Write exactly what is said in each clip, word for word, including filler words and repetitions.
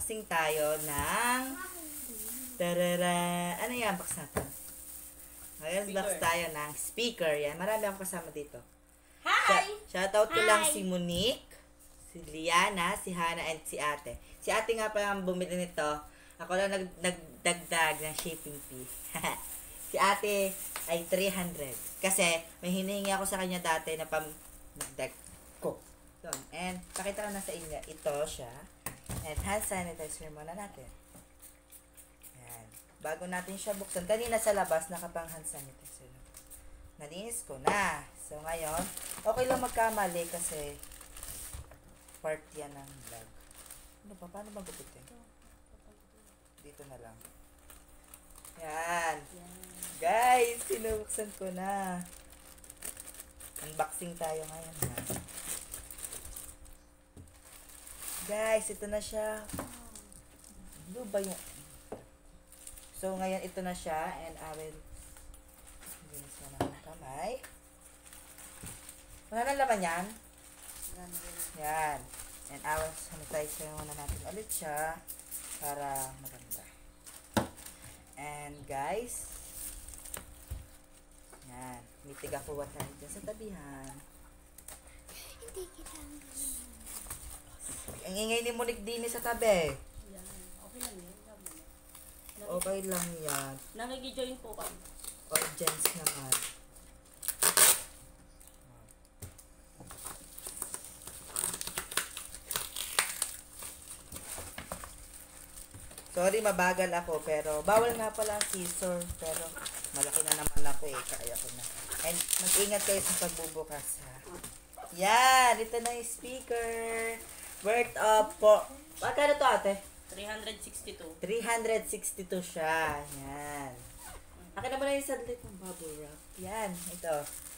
Unboxing tayo ng... Tarara! Ano yan? Box natin. Ngayon, box tayo ng speaker. Yan. Marami akong kasama dito. Hi! Shoutout ko Hi! lang si Monique, si Liana, si Hana, and si Ate. Si Ate nga pala ang bumili nito. Ako lang nag nagdagdag ng shipping fee. Si Ate ay three hundred. Kasi may hinihingi ako sa kanya dati na pamdagdag ko. Yun. And pakita ko na sa inyo. Ito siya. And hand sanitizer muna natin. Yan. Bago natin siya buksan. Kanina sa labas, nakapang hand sanitizer. Nalinis ko na. So, ngayon, okay lang magkamali kasi part yan ng vlog. Ano pa? Paano magupitin? Dito na lang. Yan. Guys, sinubuksan ko na. Unboxing tayo ngayon. Ha? Guys, ito na siya. Ano ba yung... So, ngayon ito na siya. And I will... Binis na lang ng kamay. Wala na laman yan? Yan. And I will sanitize muna natin ulit siya. Para maganda. And guys... Yan. May tiga-kuha tayo dyan sa tabihan. Hindi kita ang Ang ingay ni Monique din sa tabi. Yan. Okay lang yun. Okay lang yan. Nakikijjoin po kami. Audience naman. Sorry, mabagal ako, pero bawal nga pala ang scissor, pero malaki na naman ako eh, kaya ko na. And mag-ingat kayo sa pagbubukas, ha. Yan, ito na yung speaker. Worth of po. Magkano to, ate? three hundred sixty-two. three hundred sixty-two siya. Yan. Akin naman na yung sadlit ng bubble wrap. Yan, ito.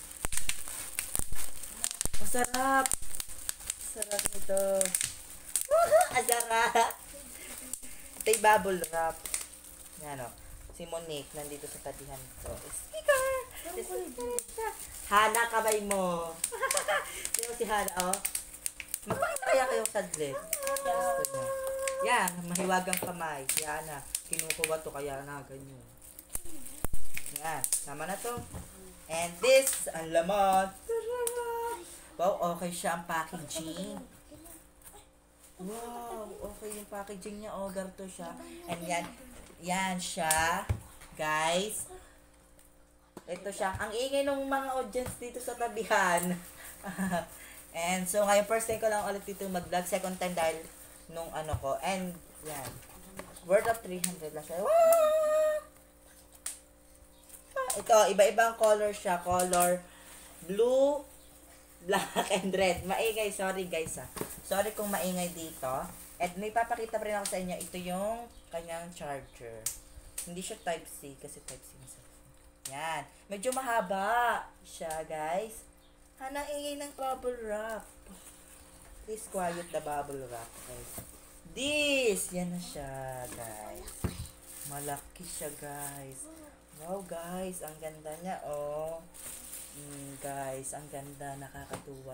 Masarap. Masarap nito. Ang sarap. Ito yung bubble wrap. Yan o. Si Monique, nandito sa tabihan ko. Speaker! Speaker! Hana, kamay mo. Sino si Hana, o? Oh? Magpakita kaya kayong sadlit. Gusto niya. Yan, mahiwagang kamay. Si Hana, kinukuha to kaya na, ganyan. Yan, sama na to. And this, ang laman. Wow, okay siya ang packaging. Wow, okay yung packaging niya. Oh, garto siya. And yan, yan siya. Guys. Ito siya. Ang ingay ng mga audience dito sa tabihan. And so, ngayon, first time ko lang ulit dito mag-vlog. Second time dahil nung ano ko. And, yan. Worth of three hundred lang siya. Wow! Ito, iba-ibang color siya. Color blue, black, and red. Maingay. Sorry, guys, ah. Sorry kung maingay dito. At may papakita pa rin ako sa inyo. Ito yung kanyang charger. Hindi siya Type-C kasi Type-C na sa yan. Medyo mahaba siya, guys. Hanang ingay ng bubble wrap. Please quiet the bubble wrap, guys. This! Yan na siya, guys. Malaki siya, guys. Wow, guys. Ang ganda niya, oh. Mm, guys, ang ganda. Nakakatuwa.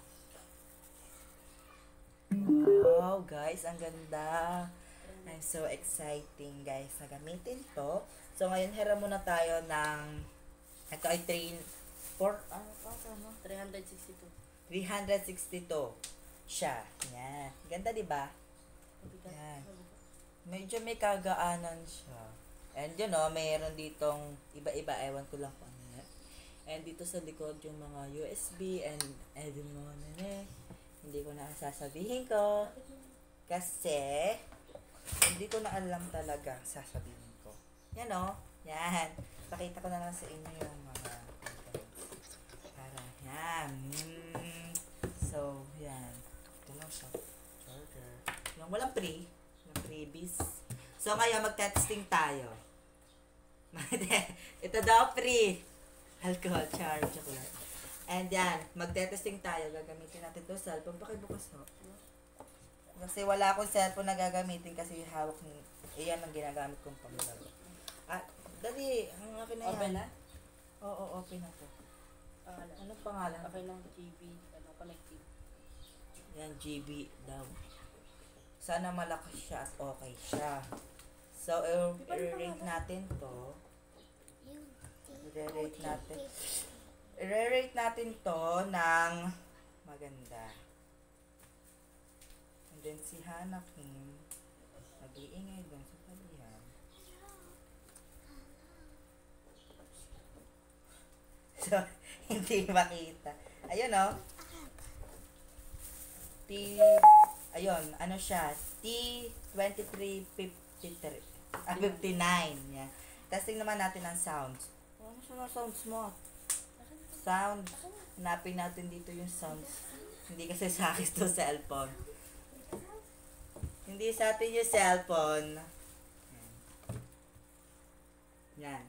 Wow, guys. Ang ganda. I'm so exciting, guys, na gamitin to. So, ngayon, hira muna tayo ng, ito ay three, four, ano pa, ano? three hundred sixty-two. three hundred sixty-two siya. Yan. Ganda, di ba? Yan. Medyo may kagaanan siya. And yun, oh, mayroon ditong iba-iba. Ewan ko lang kung ano yan. And dito sa likod yung mga U S B and edin mo na eh. Hindi ko na sasabihin ko. Kasi, hindi ko na alam talaga sasabihin ko. Yan o. Yan. Pakita ko na lang sa inyo yung mga para yan. Mm. So, yan. Ito lang siya. Charger. Yung walang pre. Yung freebies. So, ngayon magte-testing tayo. Ito daw free. Alcohol charge. Chocolate. And yan. Magte-testing tayo. Gagamitin natin ito sa cellphone. Pakibukas ho. Kasi wala akong cellphone na gagamitin kasi hawak ni... Iyan ang ginagamit kong pamilaro. Ah, dali. Ang akin na yan. Open na? Oo, open na to. Pangalan. Anong pangalan? Okay lang, G B, ano, connected. Yan, G B daw. Sana malakas siya at okay siya. So, i- i-rate natin to. I-rate natin. I-rate natin to ng maganda. And then si Hana Kim, nag-iingay doon sa palihan. So, hindi makita. Ayun o. T, ayun, ano siya? T twenty-three fifty-three. Ah, fifty-nine. Yan. Testing naman natin ang sounds. Ano siya ang sounds mo? Sound. Hanapin natin dito yung sounds. Hindi kasi sa akin to cellphone. Hindi sa atin yung cellphone. Yan.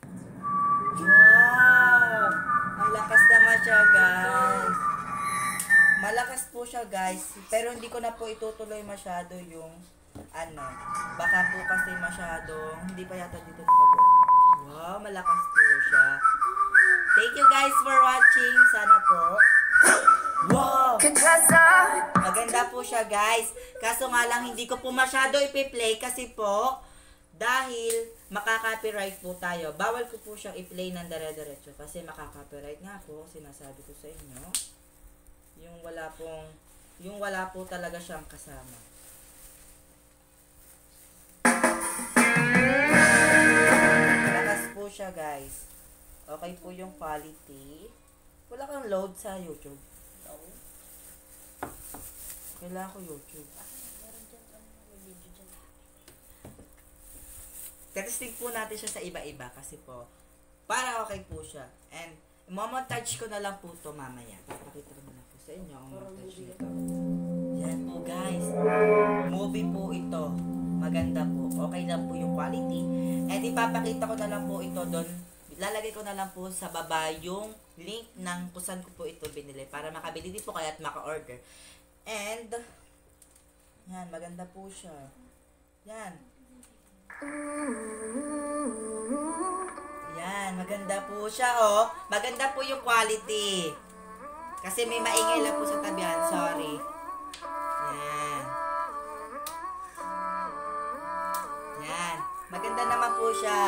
Wow! Ang lakas naman siya, guys. Malakas po siya, guys. Pero hindi ko na po itutuloy masyado yung ano. Baka po kasi masyado. Hindi pa yata dito nakabuo. Wow, malakas po siya. Thank you guys for watching. Sana po. Wow! Maganda po siya, guys. Kaso nga lang, hindi ko po masyado ipi-play kasi po, dahil makaka-copyright po tayo. Bawal ko po siyang i-play ng dire-diretso kasi makaka-copyright nga po. Sinasabi ko sa inyo. Yung wala pong, yung wala po talaga siyang kasama. Malakas po siya, guys. Okay po yung quality. Wala kang load sa YouTube. No. Kailangan ko YouTube. Meron dyan, ano, may video dyan. Testing po natin siya sa iba-iba kasi po, para okay po siya. And, i-montage ko na lang po to mamaya. Papakita ko na lang po sa inyo ang montage nito. Yan po, guys. Movie po ito. Maganda po. Okay lang po yung quality. And ipapakita ko na lang po ito doon. Lalagay ko na lang po sa baba yung link ng kung saan ko po ito binili para makabili din po kayo at maka-order. And, yan, maganda po siya. Yan. Yan, maganda po siya, oh. Maganda po yung quality. Kasi may maingay lang po sa tabihan, sorry. Yan. Yan. Maganda naman po siya.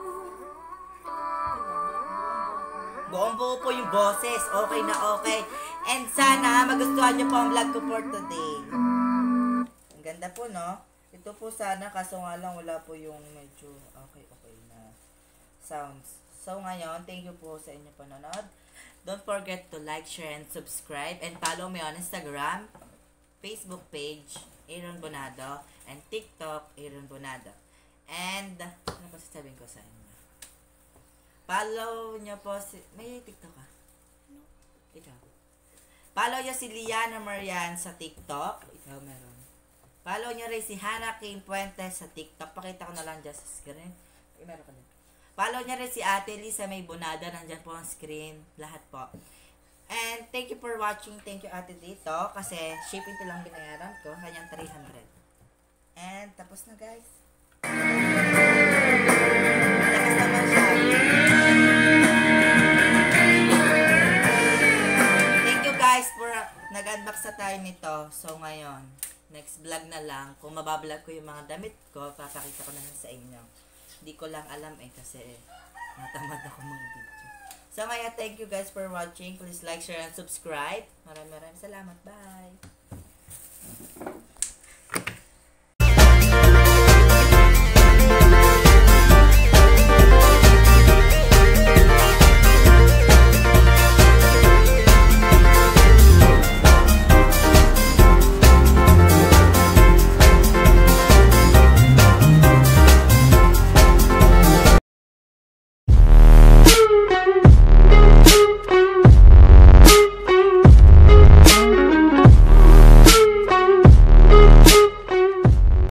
Buong buo po yung boses. Okay na okay. And sana magustuhan nyo po ang vlog ko for today. Ang ganda po, no? Ito po sana, kaso nga lang wala po yung medyo okay-okay na sounds. So ngayon, thank you po sa inyong panonood. Don't forget to like, share, and subscribe. And follow me on Instagram, Facebook page, Aaron Bonado, and TikTok, Aaron Bonado. And, ano pa sasabihin ko sa inyo? Follow nyo po si... May TikTok ka? No. Ikaw. Follow nyo si Liana Marian sa TikTok. Ikaw meron. Follow nyo rin si Hana Kim Puentes sa TikTok. Pakita ko na lang dyan sa screen. Ay, meron ka din. Follow nyo rin si Ate Lisa May Bonada. Nandyan po ang screen. Lahat po. And thank you for watching. Thank you Ate dito. Kasi shipping ko lang binayaran ko. Kanyang three hundred. And tapos na, guys. Malakas naman siya. Guys, for nag-unbox sa tayo nito. So, ngayon, next vlog na lang. Kung mabablog ko yung mga damit ko, papakita ko na lang sa inyo. Hindi ko lang alam eh, kasi eh, natamad ako mag-video. So, ngayon, thank you guys for watching. Please like, share, and subscribe. Maraming maraming salamat. Bye!